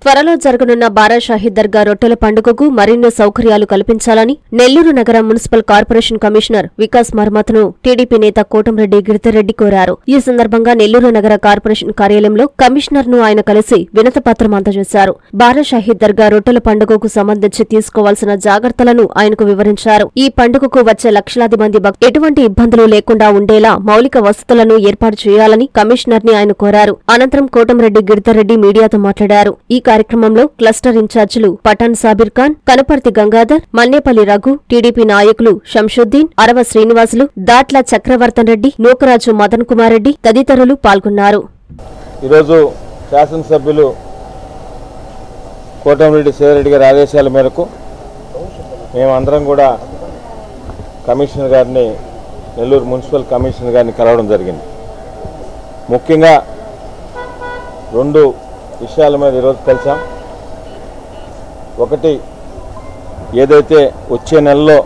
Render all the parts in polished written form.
త్వరలో జరగనున్న బారా షాహీద్ దర్గా రొట్టెల పండుగకు మరిన్ని సౌకర్యాలు కల్పించాలని నెల్లూరు నగర మున్సిపల్ కార్పొరేషన్ కమిషనర్ వికాస్ మర్మత్ను టీడీపీ నేత కోటంరెడ్డి గిరిధర్రెడ్డి కోరారు. ఈ సందర్భంగా నెల్లూరు నగర కార్పొరేషన్ కార్యాలయంలో కమిషనర్ను ఆయన కలిసి వినతిపత్రం అందజేశారు. బారా షాహీద్ దర్గా రొట్టెల పండుగకు సంబంధించి తీసుకోవాల్సిన జాగ్రత్తలను ఆయనకు వివరించారు. ఈ పండుగకు వచ్చే లక్షలాది మంది భక్తులు ఎటువంటి ఇబ్బందులు లేకుండా ఉండేలా మౌలిక వసతులను ఏర్పాటు చేయాలని కమిషనర్ ని ఆయన కోరారు. అనంతరం కోటంరెడ్డి గిరిధర్రెడ్డి మీడియాతో మాట్లాడారు. ఈ కార్యక్రమంలో క్లస్టర్ ఇన్ఛార్జీలు పఠాన్ సాబిర్ ఖాన్, కనపర్తి గంగాధర్, మన్నేపల్లి రఘు, టీడీపీ నాయకులు షంషుద్దీన్, అరవ శ్రీనివాసులు, దాట్ల చక్రవర్తన్ రెడ్డి, నూకరాజు మదన్ కుమార్ రెడ్డి తదితరులు పాల్గొన్నారు. ఈరోజు శాసనసభ్యులు కోటంరెడ్డి శ్రీధర్రెడ్డి గారి ఆదేశాల మేరకు మేమందరం కూడా కమిషనర్ గారిని, నెల్లూరు మున్సిపల్ కమిషనర్ గారిని కలవడం జరిగింది. ముఖ్యంగా రెండు విషయాల మీద ఈరోజు కలిసాం. ఒకటి, ఏదైతే వచ్చే నెలలో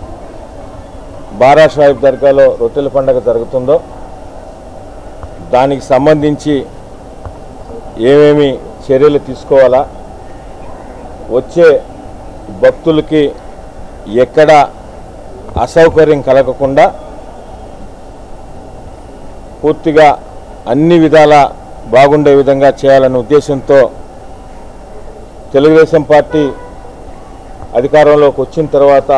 బారా షాహీద్ దర్గాలో రొట్టెల పండుగ జరుగుతుందో దానికి సంబంధించి ఏమేమి చర్యలు తీసుకోవాలా, వచ్చే భక్తులకి ఎక్కడ అసౌకర్యం కలగకుండా పూర్తిగా అన్ని విధాల బాగుండే విధంగా చేయాలనే ఉద్దేశంతో తెలుగుదేశం పార్టీ అధికారంలోకి వచ్చిన తర్వాత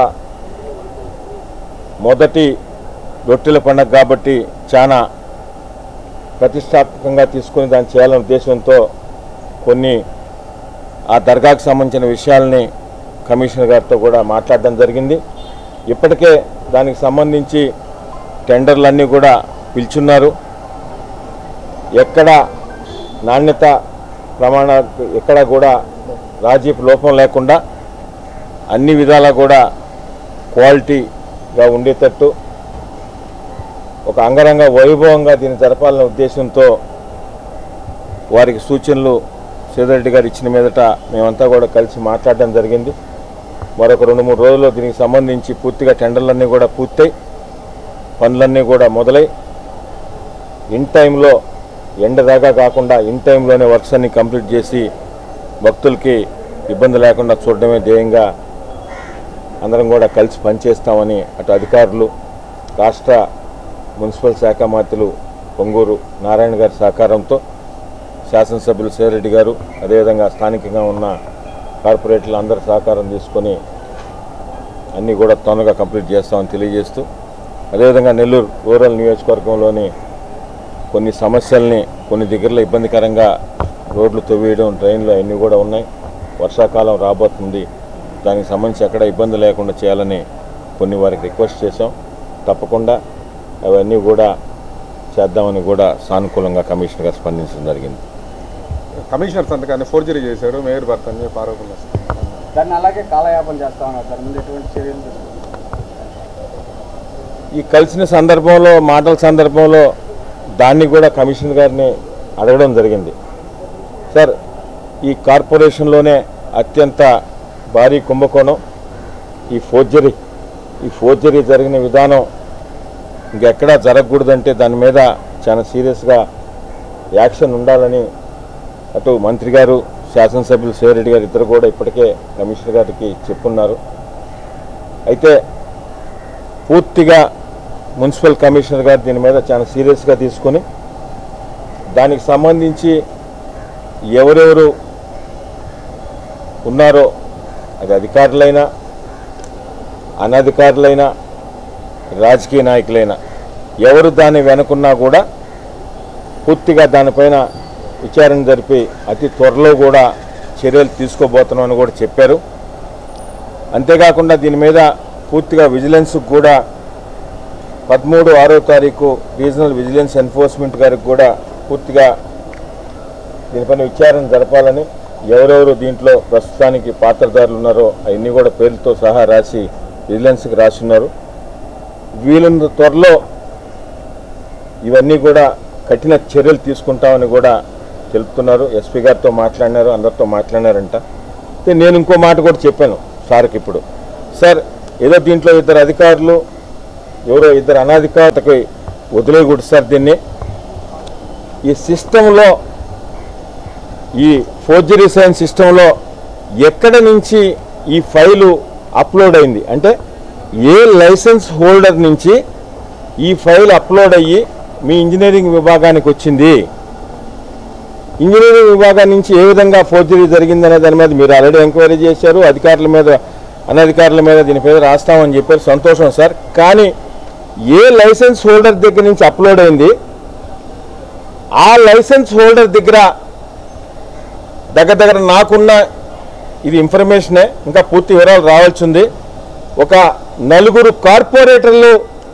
మొదటి రొట్టెల పండుగ కాబట్టి చాలా ప్రతిష్టాత్మకంగా తీసుకుని దాన్ని చేయాలనే ఉద్దేశంతో కొన్ని ఆ దర్గాకు సంబంధించిన విషయాల్ని కమిషనర్ గారితో కూడా మాట్లాడడం జరిగింది. ఇప్పటికే దానికి సంబంధించి టెండర్లన్నీ కూడా పిలుచున్నారు. ఎక్కడ నాణ్యత ప్రమాణాలకు ఎక్కడ కూడా రాజీపు లోపం లేకుండా అన్ని విధాలా కూడా క్వాలిటీగా ఉండేటట్టు ఒక అంగరంగ వైభవంగా దీన్ని జరపాలనే ఉద్దేశంతో వారికి సూచనలు శ్రీధర్రెడ్డి గారు ఇచ్చిన మీదట మేమంతా కూడా కలిసి మాట్లాడడం జరిగింది. మరొక 2-3 రోజుల్లో దీనికి సంబంధించి పూర్తిగా టెండర్లన్నీ కూడా పూర్తయి పనులన్నీ కూడా మొదలై ఇన్ టైంలో ఎండ దాకా కాకుండా ఇన్ టైంలోనే వర్క్స్ అన్ని కంప్లీట్ చేసి భక్తులకి ఇబ్బంది లేకుండా చూడడమే ధ్యేయంగా అందరం కూడా కలిసి పనిచేస్తామని అటు అధికారులు, రాష్ట్ర మున్సిపల్ శాఖ మంత్రులు పొంగూరు నారాయణ గారి సహకారంతో శాసనసభ్యులు శ్రీధర్రెడ్డి గారు, అదేవిధంగా స్థానికంగా ఉన్న కార్పొరేటర్లు అందరి సహకారం తీసుకొని అన్నీ కూడా తొందరగా కంప్లీట్ చేస్తామని తెలియజేస్తూ, అదేవిధంగా నెల్లూరు రూరల్ నియోజకవర్గంలోని కొన్ని సమస్యల్ని, కొన్ని దగ్గరలో ఇబ్బందికరంగా రోడ్లు తవ్వేయడం, డ్రైన్లు అన్నీ కూడా ఉన్నాయి. వర్షాకాలం రాబోతుంది, దానికి సంబంధించి ఎక్కడ ఇబ్బంది లేకుండా చేయాలని కొన్ని వారికి రిక్వెస్ట్ చేశాం. తప్పకుండా అవన్నీ కూడా చేద్దామని కూడా సానుకూలంగా కమిషనర్ గారు స్పందించడం జరిగింది. కమిషనర్ సంతకాన్ని ఫోర్జరీ చేశారు మేయర్ భర్త అని చెప్పి ఆరోపణలు వస్తాయి. దాన్ని అలాగే కాలయాపన చేస్తా ఉన్నారు. దాని ముందు ఎటువంటి చర్యలు ఈ కలిసిన సందర్భంలో, మాటల సందర్భంలో దాన్ని కూడా కమిషనర్ గారిని అడగడం జరిగింది. సార్, ఈ కార్పొరేషన్లోనే అత్యంత భారీ కుంభకోణం ఈ ఫోర్జరీ జరిగిన విధానం ఇంకెక్కడా జరగకూడదంటే దాని మీద చాలా సీరియస్గా యాక్షన్ ఉండాలని అటు మంత్రి గారు, శాసనసభ్యులు శ్రీధర్రెడ్డి గారు ఇద్దరు కూడా ఇప్పటికే కమిషనర్ గారికి చెప్పున్నారు. అయితే పూర్తిగా మున్సిపల్ కమిషనర్ గారు దీని మీద చాలా సీరియస్గా తీసుకొని దానికి సంబంధించి ఎవరెవరు ఉన్నారో, అది అధికారులైనా అనధికారులైనా రాజకీయ నాయకులైనా ఎవరు దాన్ని వెనుకున్నా కూడా పూర్తిగా దానిపైన విచారణ జరిపి అతి త్వరలో కూడా చర్యలు తీసుకోబోతున్నామని కూడా చెప్పారు. అంతేకాకుండా దీని మీద పూర్తిగా విజిలెన్స్కి కూడా 13/6వ తారీఖు రీజనల్ విజిలెన్స్ ఎన్ఫోర్స్మెంట్ గారికి కూడా పూర్తిగా దీనిపైన విచారణ జరపాలని, ఎవరెవరు దీంట్లో ప్రస్తుతానికి పాత్రదారులు ఉన్నారో అవన్నీ కూడా పేర్లతో సహా రాసి విజిలెన్స్కి రాసిన్నారు. వీళ్ళ త్వరలో ఇవన్నీ కూడా కఠిన చర్యలు తీసుకుంటామని కూడా తెలుపుతున్నారు. ఎస్పీ గారితో మాట్లాడినారు, అందరితో మాట్లాడినారంట. నేను ఇంకో మాట కూడా చెప్పాను సార్కి. ఇప్పుడు సార్, ఏదో దీంట్లో ఇద్దరు అధికారులు, ఎవరో ఇద్దరు అనధికారులకి వదిలేయకూడదు సార్. దీన్ని ఈ సిస్టంలో ఈ ఫోర్జరీ సైన్ సిస్టంలో ఎక్కడ నుంచి ఈ ఫైలు అప్లోడ్ అయింది, అంటే ఏ లైసెన్స్ హోల్డర్ నుంచి ఈ ఫైల్ అప్లోడ్ అయ్యి మీ ఇంజనీరింగ్ విభాగానికి వచ్చింది, ఇంజనీరింగ్ విభాగం నుంచి ఏ విధంగా ఫోర్జరీ జరిగిందనే దాని మీద మీరు ఆల్రెడీ ఎంక్వైరీ చేశారు. అధికారుల మీద అనధికారుల మీద దీని మీద రాస్తామని చెప్పారు, సంతోషం సార్. కానీ ఏ లైసెన్స్ హోల్డర్ దగ్గర నుంచి అప్లోడ్ అయింది, ఆ లైసెన్స్ హోల్డర్ దగ్గర దగ్గర నాకున్న ఇది ఇన్ఫర్మేషనే, ఇంకా పూర్తి వివరాలు రావాల్సి ఉంది. ఒక 4 కార్పొరేటర్లు,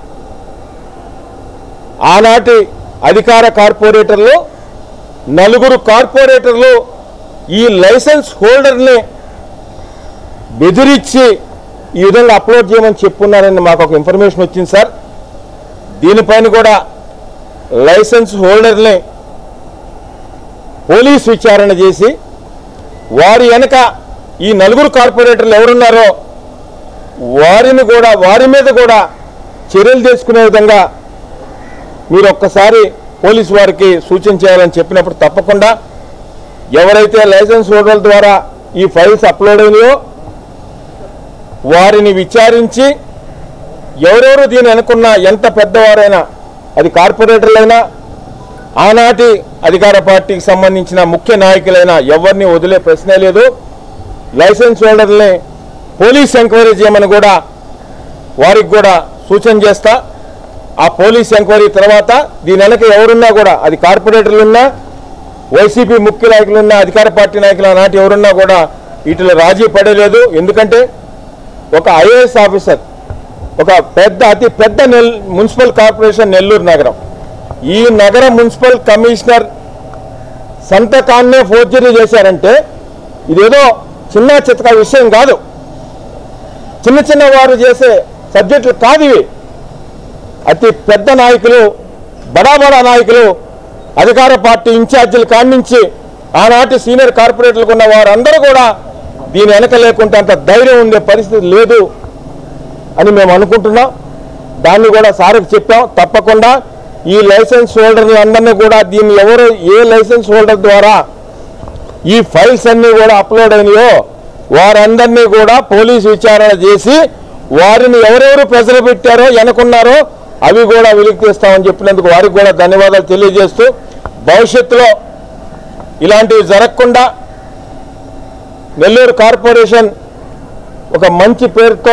ఆనాటి అధికార కార్పొరేటర్లు 4 కార్పొరేటర్లు ఈ లైసెన్స్ హోల్డర్ని బెదిరించి ఈ విధంగా అప్లోడ్ చేయమని చెప్పున్నారని మాకు ఒక ఇన్ఫర్మేషన్ వచ్చింది సార్. దీనిపైన కూడా లైసెన్స్ హోల్డర్ని పోలీస్ విచారణ చేసి వారి వెనక ఈ 4 కార్పొరేటర్లు ఎవరున్నారో వారి మీద కూడా చర్యలు తీసుకునే విధంగా మీరు ఒక్కసారి పోలీసు వారికి సూచన చేయాలని చెప్పినప్పుడు తప్పకుండా ఎవరైతే లైసెన్స్ హోల్డర్ల ద్వారా ఈ ఫైల్స్ అప్లోడ్ అయినాయో వారిని విచారించి ఎవరెవరు దీని అనుకున్న ఎంత పెద్దవారైనా, అది కార్పొరేటర్లైనా ఆనాటి అధికార పార్టీకి సంబంధించిన ముఖ్య నాయకులైనా ఎవరిని వదిలే ప్రశ్నే లేదు. లైసెన్స్ హోల్డర్ని పోలీస్ ఎంక్వైరీ చేయమని కూడా వారికి కూడా సూచన చేస్తా. ఆ పోలీస్ ఎంక్వైరీ తర్వాత దీని వెనక ఎవరున్నా కూడా, అది కార్పొరేటర్లున్నా, వైసీపీ ముఖ్య నాయకులున్నా, అధికార పార్టీ నాయకులు నాటి ఎవరున్నా కూడా వీటిలో రాజీ పడలేదు. ఎందుకంటే ఒక ఐఏఎస్ ఆఫీసర్, ఒక అతి పెద్ద మున్సిపల్ కార్పొరేషన్ నెల్లూరు నగరం, ఈ నగర మున్సిపల్ కమిషనర్ సంతకాన్నే ఫోర్జరీ చేశారంటే ఇదేదో చిన్న చితక విషయం కాదు, చిన్న వారు చేసే సబ్జెక్టులు కాదు ఇవి. అతి పెద్ద నాయకులు, బడా నాయకులు, అధికార పార్టీ ఇన్ఛార్జీల కాడి నుంచి ఆనాటి సీనియర్ కార్పొరేటర్లకు ఉన్న వారందరూ కూడా దీని వెనక లేకుంటే అంత ధైర్యం ఉండే పరిస్థితి లేదు అని మేము అనుకుంటున్నాం. దాన్ని కూడా సార్కి చెప్పాం. తప్పకుండా ఈ లైసెన్స్ హోల్డర్ని అందరినీ కూడా దీన్ని ఎవరు ఏ లైసెన్స్ హోల్డర్ ద్వారా ఈ ఫైల్స్ అన్నీ కూడా అప్లోడ్ అయినాయో వారందరినీ కూడా పోలీసు విచారణ చేసి వారిని ఎవరెవరు ప్రెజర్ పెట్టారో వెనకున్నారో అవి కూడా వెలికి తీస్తామని చెప్పినందుకు వారికి కూడా ధన్యవాదాలు తెలియజేస్తూ, భవిష్యత్తులో ఇలాంటివి జరగకుండా నెల్లూరు కార్పొరేషన్ ఒక మంచి పేరుతో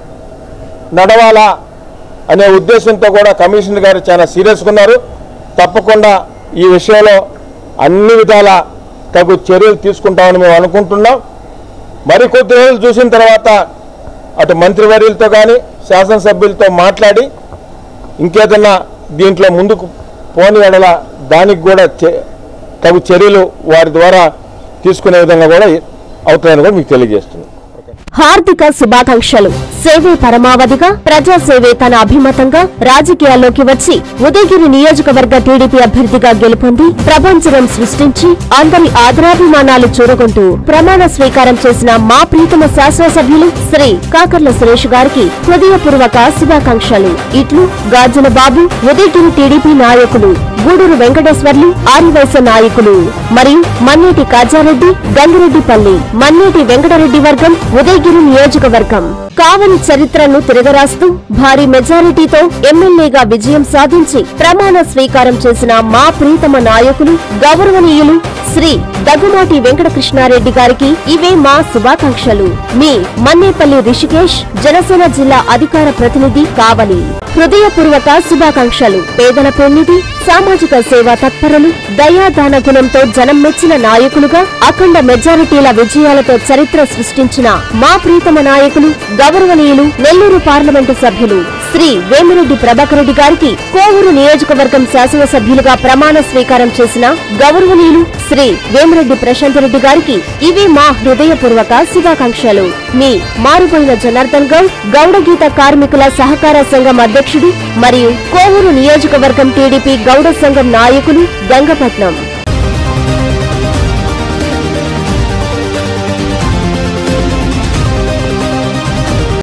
నడవాలా అనే ఉద్దేశంతో కూడా కమిషనర్ గారు చాలా సీరియస్గా ఉన్నారు. తప్పకుండా ఈ విషయంలో అన్ని విధాల తగు చర్యలు తీసుకుంటామని మేము అనుకుంటున్నాం. మరికొద్ది రోజులు చూసిన తర్వాత అటు మంత్రివర్యులతో కానీ శాసనసభ్యులతో మాట్లాడి ఇంకేదన్నా దీంట్లో ముందుకు పోని ఎడల దానికి కూడా తగు చర్యలు వారి ద్వారా తీసుకునే విధంగా కూడా అవుతాయని కూడా మీకు తెలియజేస్తున్నాను. హార్దిక శుభాకాంక్షలు. సేవే పరమావధిగా, ప్రజాసేవే తన అభిమతంగా రాజకీయాల్లోకి వచ్చి ఉదయగిరి నియోజకవర్గ టీడీపీ అభ్యర్థిగా గెలుపొంది ప్రపంచం సృష్టించి అందరి ఆదరాభిమానాలు చూరగొంటూ ప్రమాణ స్వీకారం చేసిన మా ప్రీతమ శాసనసభ్యులు శ్రీ కాకర్ల సురేష్ గారికి హృదయపూర్వక శుభాకాంక్షలు. ఇట్లు గాజుల బాబు, ఉదయగిరి టీడీపీ నాయకులు, గూడూరు వెంకటేశ్వర్లు, ఆదివైశ్య నాయకులు మరియు మన్నేటి కాజారెడ్డి, గంగిరెడ్డిపల్లి, మన్నేటి వెంకటరెడ్డి వర్గం, ఉదయగిరి నియోజకవర్గం. కావలి చరిత్రను తిరగరాస్తూ భారీ మెజారిటీతో ఎమ్మెల్యేగా విజయం సాధించి ప్రమాణ స్వీకారం చేసిన మా ప్రీతమ నాయకులు గౌరవనీయులు శ్రీ దగ్గుమాటి వెంకటకృష్ణారెడ్డి గారికి ఇవే మా శుభాకాంక్షలు. మీ మన్నేపల్లి రిషికేష్, జనసేన జిల్లా అధికార ప్రతినిధి, కావలి. హృదయపూర్వక శుభాకాంక్షలు. పేదల పెన్నిధి, సామాజిక సేవా తత్పరులు, దయాదాన గుణంతో జనం మెచ్చిన నాయకులుగా అఖండ మెజారిటీల విజయాలతో చరిత్ర సృష్టించిన మా ప్రీతమ నాయకులు గౌరవనీయులు నెల్లూరు పార్లమెంటు సభ్యులు శ్రీ వేమిరెడ్డి ప్రభాకర్ రెడ్డి గారికి కోవూరు నియోజకవర్గం శాసనసభ్యులుగా ప్రమాణ స్వీకారం చేసిన గౌరవనీయులు శ్రీ వేమిరెడ్డి ప్రశాంత్ రెడ్డి గారికి ఇవే మా హృదయపూర్వక శుభాకాంక్షలు. మీ మారిపోయిన జనార్దన్ గౌడ్, గౌడగీత కార్మికుల సహకార సంఘం అధ్యక్షుడు మరియు కోవూరు నియోజకవర్గం టీడీపీ గౌడ సంఘం నాయకులు, గంగపట్నం.